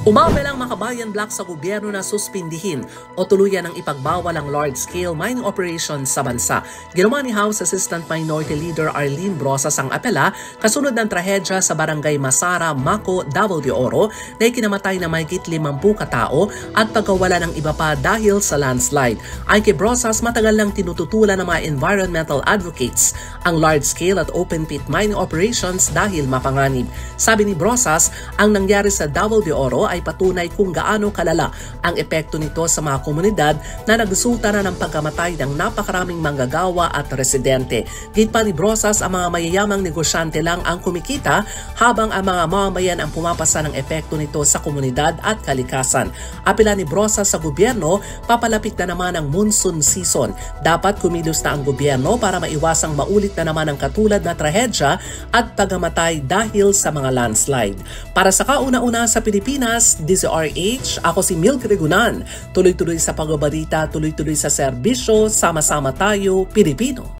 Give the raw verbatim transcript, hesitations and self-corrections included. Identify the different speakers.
Speaker 1: Umabel ang Makabayan Block sa gobyerno na suspindihin o tuluyan ng ipagbawal ang large-scale mining operations sa bansa. Ginawa ni House Assistant Minority Leader Arlene Brosas ang apela kasunod ng trahedya sa Barangay Masara, Maco, Davao de Oro na ikinamatay na mahigit limampu katao at pagkawala ng iba pa dahil sa landslide. Ay kay Brosas, matagal lang tinututulan ng mga environmental advocates ang large-scale at open-pit mining operations dahil mapanganib. Sabi ni Brosas, ang nangyari sa Davao de Oro ay patunay kung gaano kalala ang epekto nito sa mga komunidad na nagresulta na ng pagkamatay ng napakaraming manggagawa at residente. Git pa ni Brosas, ang mga mayayamang negosyante lang ang kumikita habang ang mga mamamayan ang pumapasa ng epekto nito sa komunidad at kalikasan. Apela ni Brosas sa gobyerno, papalapit na naman ang monsoon season. Dapat kumilos na ang gobyerno para maiwasang maulit na naman ang katulad na trahedya at pagkamatay dahil sa mga landslide. Para sa kauna-una sa Pilipinas, D Z R H, ako si Milk Regunan. Tuloy-tuloy sa pagbabalita, tuloy-tuloy sa serbisyo, sama-sama tayo, Pilipino.